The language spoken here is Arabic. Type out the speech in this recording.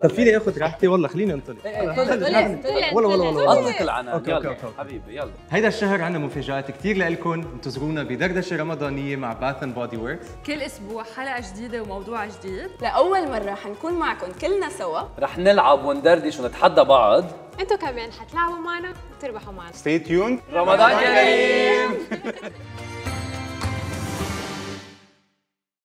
طب فيني اخذ راحتي والله خليني انطلق. اطلق العنان. يلا حبيبي يلا. هيدا الشهر عنا مفاجآت كثير لكم، انتظرونا بدردشه رمضانيه مع باث اند بودي وركس. كل اسبوع حلقه جديده وموضوع جديد. لاول مره حنكون معكم كلنا سوا، رح نلعب وندردش ونتحدى بعض. انتوا كمان حتلعبوا معنا وتربحوا معنا. Stay tuned. رمضان كريم.